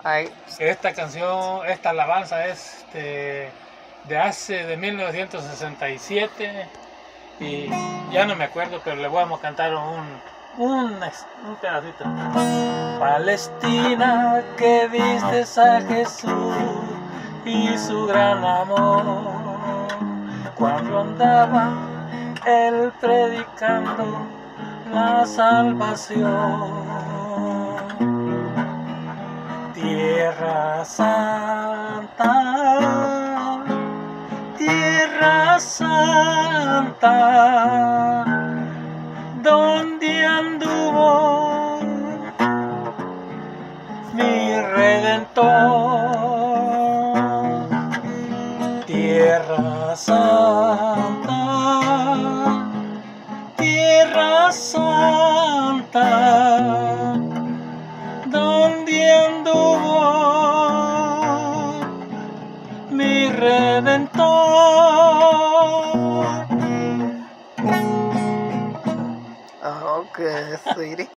Ay, Esta canción, esta alabanza es de 1967 y ya no me acuerdo, pero le vamos a cantar un pedacito. Palestina, que vistes a Jesús y su gran amor, cuando andaba él predicando la salvación. Tierra Santa, Tierra Santa, donde anduvo mi Redentor. Tierra Santa, Tierra Santa, donde anduvo mi Redentor. oh, good, sweetie.